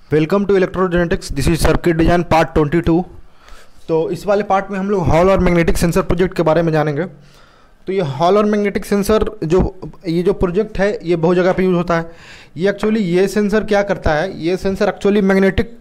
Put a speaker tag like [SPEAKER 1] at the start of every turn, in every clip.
[SPEAKER 1] Welcome to Electrogenetics. This is circuit design part 22। तो इस वाले पार्ट में हम लोग हॉल और मैग्नेटिक सेंसर प्रोजेक्ट के बारे में जानेंगे। तो ये हॉल और मैग्नेटिक सेंसर जो प्रोजेक्ट है ये बहुत जगह पे यूज़ होता है। ये एक्चुअली ये सेंसर क्या करता है, ये सेंसर एक्चुअली मैग्नेटिक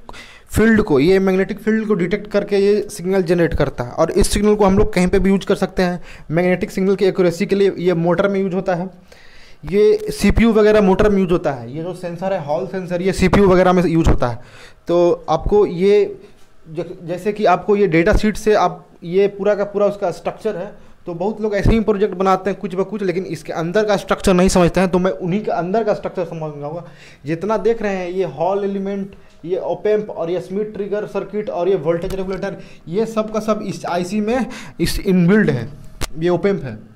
[SPEAKER 1] फील्ड को डिटेक्ट करके ये सिग्नल जनरेट करता है और इस सिग्नल को हम लोग कहीं पे भी यूज कर सकते हैं। मैग्नेटिक सिग्नल की एक्यूरेसी के लिए ये मोटर में यूज होता है, ये सीपीयू वगैरह मोटर में यूज होता है। ये जो सेंसर है हॉल सेंसर, ये सीपीयू वगैरह में यूज होता है। तो आपको ये जैसे कि आपको ये डेटा शीट से आप ये पूरा का पूरा उसका स्ट्रक्चर है। तो बहुत लोग ऐसे ही प्रोजेक्ट बनाते हैं कुछ ब कुछ, लेकिन इसके अंदर का स्ट्रक्चर नहीं समझते हैं। तो मैं उन्हीं के अंदर का स्ट्रक्चर समझाऊंगा। जितना देख रहे हैं ये हॉल एलिमेंट, ये ओपेम्प और ये स्मिथ ट्रिगर सर्किट और ये वोल्टेज रेगुलेटर, ये सब का सब इस आईसी में इस इनबिल्ड है। ये ओपेम्प है।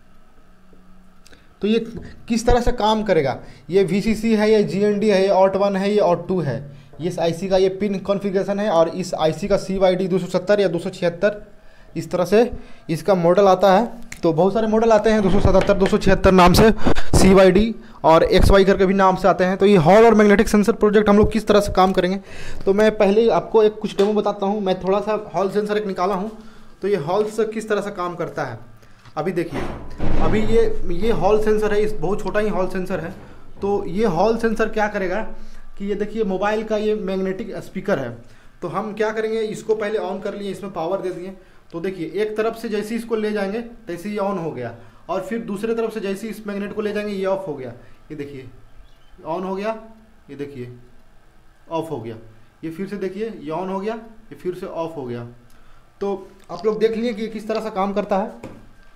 [SPEAKER 1] तो ये किस तरह से काम करेगा, ये वीसीसी है, ये जीएनडी है, ये ऑट 1 है, ये ऑट 2 है। ये इस आईसी का ये पिन कॉन्फ़िगरेशन है और इस आईसी का CYD 270 या 276 इस तरह से इसका मॉडल आता है। तो बहुत सारे मॉडल आते हैं 277 276 नाम से, CYD और XY करके भी नाम से आते हैं। तो ये हॉल और मैग्नेटिक सेंसर प्रोजेक्ट हम लोग किस तरह से काम करेंगे, तो मैं पहले आपको एक कुछ डेमो बताता हूँ। मैं थोड़ा सा हॉल सेंसर एक निकाला हूँ। तो ये हॉल से किस तरह से काम करता है अभी देखिए। अभी ये हॉल सेंसर है, इस बहुत छोटा ही हॉल सेंसर है। तो ये हॉल सेंसर क्या करेगा कि ये देखिए मोबाइल का ये मैग्नेटिक स्पीकर है। तो हम क्या करेंगे, इसको पहले ऑन कर लिए, इसमें पावर दे दिए। तो देखिए एक तरफ से जैसे इसको ले जाएंगे तैसे ये ऑन हो गया और फिर दूसरे तरफ से जैसे इस मैग्नेट को ले जाएंगे ये ऑफ हो गया। ये देखिए ऑन हो गया, ये देखिए ऑफ हो गया। ये फिर से देखिए ये ऑन हो गया, ये फिर से ऑफ हो गया। तो आप लोग देख लिए कि ये किस तरह से काम करता है।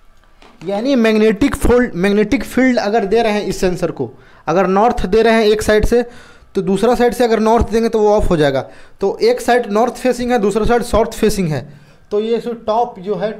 [SPEAKER 1] यानी मैग्नेटिक फील्ड अगर दे रहे हैं इस सेंसर को, अगर नॉर्थ दे रहे हैं एक साइड से, तो दूसरा साइड से अगर नॉर्थ देंगे तो वो ऑफ हो जाएगा। तो एक साइड नॉर्थ फेसिंग है, दूसरा साइड साउथ फेसिंग है। तो ये टॉप जो है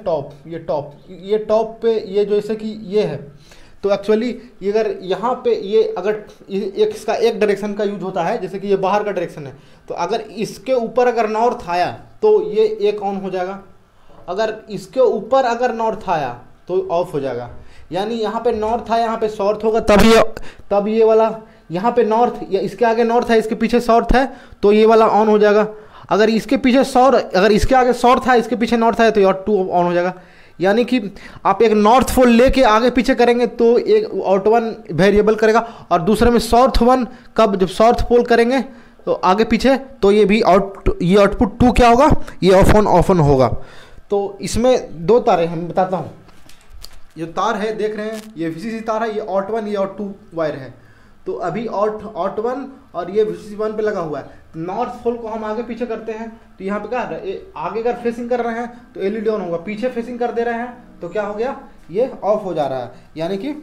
[SPEAKER 1] ये टॉप पे ये जैसे कि ये है। तो एक्चुअली ये अगर यहाँ पे ये अगर इसका एक डायरेक्शन का यूज होता है, जैसे कि ये बाहर का डायरेक्शन है, तो अगर इसके ऊपर अगर नॉर्थ आया तो ये एक ऑन हो जाएगा। अगर इसके ऊपर अगर नॉर्थ आया तो ऑफ हो जाएगा। यानी यहाँ पे नॉर्थ आया, यहाँ पे साउथ होगा, तब ये वाला यहाँ पे नॉर्थ या इसके आगे नॉर्थ है, इसके पीछे साउथ है, तो ये वाला ऑन हो जाएगा। अगर इसके पीछे अगर इसके आगे साउथ है, इसके पीछे नॉर्थ है, तो ऑट 2 ऑन हो जाएगा। यानी कि आप एक नॉर्थ पोल लेके आगे पीछे करेंगे तो एक ऑट 1 वेरिएबल करेगा और दूसरे में साउथ 1 कब जब साउथ पोल करेंगे तो आगे पीछे, तो ये भी ये आउटपुट 2 क्या होगा, ये ऑफ ऑन होगा। तो इसमें 2 तारे हम बताता हूँ। ये तार है देख रहे हैं, ये VCC तार है, ये ऑट 1 ये ऑट 2 वायर है। तो अभी ऑट 1 और ये VCC 1 पे लगा हुआ है। नॉर्थ पोल को हम आगे पीछे करते हैं तो यहाँ पे क्या आगे अगर फेसिंग कर रहे हैं तो LED ऑन होगा, पीछे फेसिंग कर दे रहे हैं तो क्या हो गया, ये ऑफ हो जा रहा है। यानी कि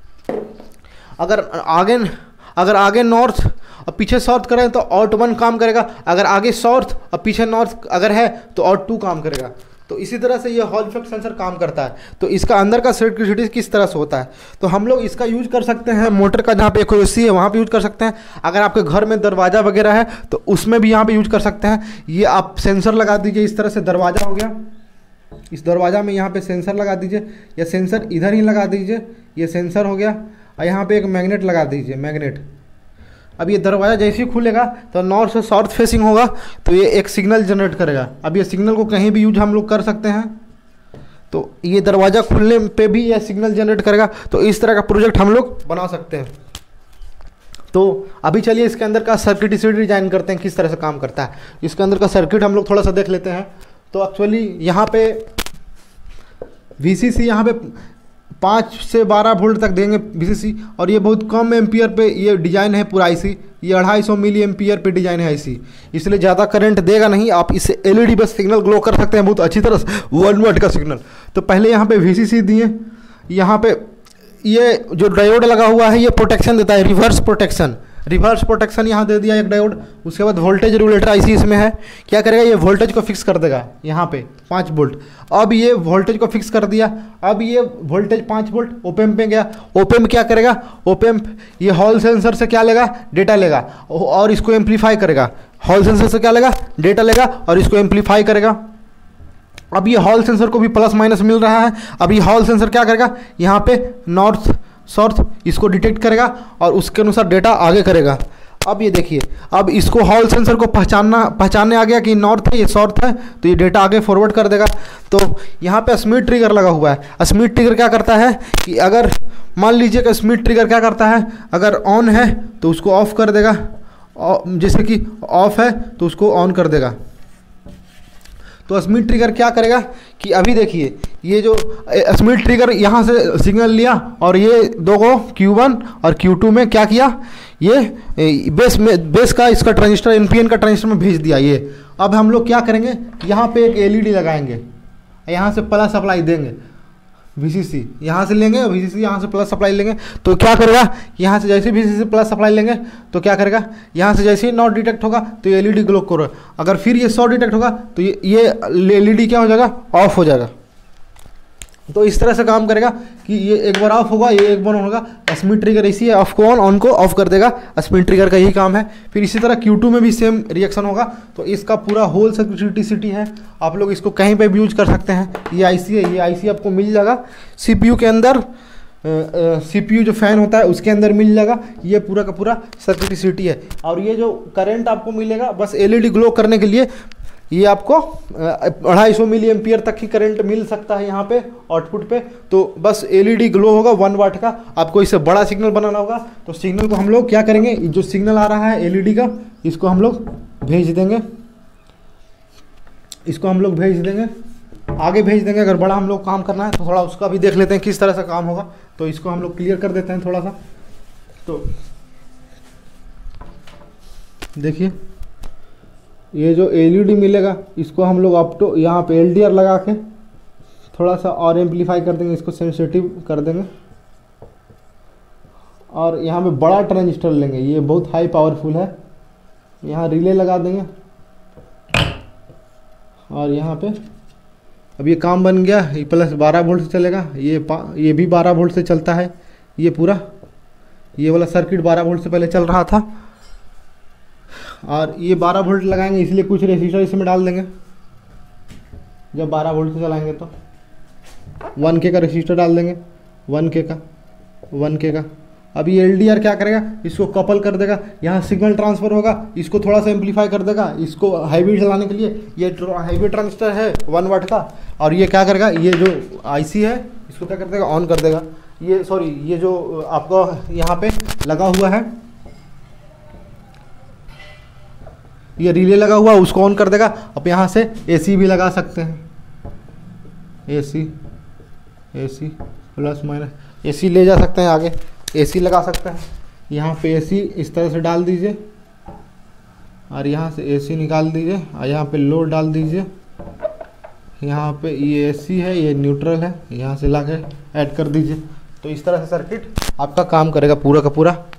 [SPEAKER 1] अगर आगे नॉर्थ और पीछे साउथ करें तो ऑट 1 काम करेगा, अगर आगे साउथ और पीछे नॉर्थ अगर है तो ऑट 2 काम करेगा। तो इसी तरह से ये हॉल इफेक्ट सेंसर काम करता है। तो इसका अंदर का सर्किट किस तरह से होता है, तो हम लोग इसका यूज कर सकते हैं मोटर का जहाँ पे एक्यूरेसी है वहाँ पे यूज कर सकते हैं। अगर आपके घर में दरवाज़ा वगैरह है तो उसमें भी यहाँ पे यूज कर सकते हैं। ये आप सेंसर लगा दीजिए, इस तरह से दरवाज़ा हो गया, इस दरवाज़ा में यहाँ पे सेंसर लगा दीजिए या सेंसर इधर ही लगा दीजिए, ये सेंसर हो गया। और यहाँ पे एक मैग्नेट लगा दीजिए, मैग्नेट। अब ये दरवाज़ा जैसे ही खुलेगा तो नॉर्थ से साउथ फेसिंग होगा तो ये एक सिग्नल जनरेट करेगा। अब ये सिग्नल को कहीं भी यूज हम लोग कर सकते हैं। तो ये दरवाज़ा खुलने पे भी ये सिग्नल जनरेट करेगा। तो इस तरह का प्रोजेक्ट हम लोग बना सकते हैं। तो अभी चलिए इसके अंदर का सर्किट डिजाइन करते हैं किस तरह से काम करता है। इसके अंदर का सर्किट हम लोग थोड़ा सा देख लेते हैं। तो एक्चुअली यहाँ पे VCC यहाँ पे 5 से 12 वोल्ट तक देंगे VCC, और ये बहुत कम एम्पियर पे ये डिज़ाइन है पूरा IC। ये 250 मिली एम्पियर पे डिज़ाइन है IC, इसलिए ज़्यादा करंट देगा नहीं। आप इससे LED बस सिग्नल ग्लो कर सकते हैं बहुत अच्छी तरह से, 1 वाट का सिग्नल। तो पहले यहाँ पे VCC दिए, यहाँ पे ये जो डायोड लगा हुआ है ये प्रोटेक्शन देता है, रिवर्स प्रोटेक्शन यहाँ दे दिया एक डायोड। उसके बाद वोल्टेज रेगुलेटर IC इसमें है, क्या करेगा ये वोल्टेज को फिक्स कर देगा यहाँ पे 5 वोल्ट। अब ये वोल्टेज को फिक्स कर दिया, अब ये वोल्टेज 5 वोल्ट ओपेम्प में गया। ओपेम्प क्या करेगा, ओपेम्प ये हॉल सेंसर से क्या लेगा, डेटा लेगा और इसको एम्पलीफाई करेगा। हॉल सेंसर से क्या लेगा, डेटा लेगा और इसको एम्पलीफाई करेगा। अब ये हॉल सेंसर को भी प्लस माइनस मिल रहा है। अब ये हॉल सेंसर क्या करेगा, यहाँ पे नॉर्थ साउथ इसको डिटेक्ट करेगा और उसके अनुसार डेटा आगे करेगा। अब ये देखिए, अब इसको हॉल सेंसर को पहचानने आ गया कि नॉर्थ है, ये साउथ है, तो ये डेटा आगे फॉरवर्ड कर देगा। तो यहाँ पे स्मिथ ट्रिगर लगा हुआ है। स्मिथ ट्रिगर क्या करता है कि अगर मान लीजिए कि स्मिथ ट्रिगर क्या करता है, अगर ऑन है तो उसको ऑफ कर देगा, जैसे कि ऑफ है तो उसको ऑन कर देगा। तो स्मिथ ट्रिगर क्या करेगा कि अभी देखिए, ये जो स्मिथ ट्रिगर यहाँ से सिग्नल लिया और ये दो को Q1 और Q2 में क्या किया, ये बेस का इसका ट्रांजिस्टर NPN का ट्रांजिस्टर में भेज दिया। ये अब हम लोग क्या करेंगे, यहाँ पे एक LED लगाएंगे, यहाँ से प्लस सप्लाई देंगे, VCC यहाँ से लेंगे, VCC यहाँ से प्लस सप्लाई लेंगे। तो क्या करेगा, यहाँ से जैसे VCC प्लस सप्लाई लेंगे तो क्या करेगा, यहाँ से जैसे ही नॉट डिटेक्ट होगा तो ये LED ग्लो करो, अगर फिर ये शॉर्ट डिटेक्ट होगा तो ये LED क्या हो जाएगा, ऑफ हो जाएगा। तो इस तरह से काम करेगा कि ये एक बार ऑफ होगा, ये एक बार ऑन होगा। स्मिथ ट्रिगर इसी है, ऑफ को ऑन को ऑफ कर देगा, स्मिथ ट्रिगर का यही काम है। फिर इसी तरह Q2 में भी सेम रिएक्शन होगा। तो इसका पूरा होल सर्किटिसिटी है, आप लोग इसको कहीं पे भी यूज कर सकते हैं। ये IC है, ये IC आपको मिल जाएगा CPU के अंदर, CPU जो फैन होता है उसके अंदर मिल जाएगा। ये पूरा का पूरा सर्किटिसिटी है। और ये जो करंट आपको मिलेगा बस LED ग्लो करने के लिए, ये आपको 250 मिली एम्पियर तक की करंट मिल सकता है यहाँ पे आउटपुट पे। तो बस LED ग्लो होगा 1 वाट का। आपको इससे बड़ा सिग्नल बनाना होगा तो सिग्नल को हम लोग क्या करेंगे, जो सिग्नल आ रहा है LED का, इसको हम लोग भेज देंगे, इसको हम लोग भेज देंगे, आगे भेज देंगे। अगर बड़ा हम लोग काम करना है तो थोड़ा उसका भी देख लेते हैं किस तरह से काम होगा। तो इसको हम लोग क्लियर कर देते हैं थोड़ा सा। तो देखिए, ये जो LED मिलेगा इसको हम लोग अप टू यहाँ पे LDR लगा के थोड़ा सा और एम्पलीफाई कर देंगे, इसको सेंसिटिव कर देंगे। और यहाँ पे बड़ा ट्रांजिस्टर लेंगे, ये बहुत हाई पावरफुल है, यहाँ रिले लगा देंगे। और यहाँ पे अब ये काम बन गया, ये प्लस 12 वोल्ट से चलेगा, ये भी 12 वोल्ट से चलता है। ये पूरा ये वाला सर्किट 12 वोल्ट से पहले चल रहा था। और ये 12 वोल्ट लगाएंगे, इसलिए कुछ रेसिस्टर इसमें डाल देंगे। जब 12 वोल्ट से चलाएंगे तो 1K का रेसिस्टर डाल देंगे, 1K का। अब ये LDR क्या करेगा, इसको कपल कर देगा, यहाँ सिग्नल ट्रांसफर होगा, इसको थोड़ा सा एम्पलीफाई कर देगा। इसको हाईब्रिड चलाने के लिए ये हाईब्रिड ट्रांजिस्टर है 1 वाट का। और ये क्या करेगा, ये जो IC है इसको क्या कर देगा, ऑन कर देगा। ये जो आपको यहाँ पे लगा हुआ है, ये रिले लगा हुआ उसको ऑन कर देगा। अब यहाँ से AC भी लगा सकते हैं, AC प्लस माइनस, AC ले जा सकते हैं, आगे AC लगा सकते हैं। यहाँ पे AC इस तरह से डाल दीजिए और यहाँ से AC निकाल दीजिए और यहाँ पे लोड डाल दीजिए। यहाँ पे ये AC है, ये न्यूट्रल है, यहाँ से ला के ऐड कर दीजिए। तो इस तरह से सर्किट आपका काम करेगा पूरा का पूरा।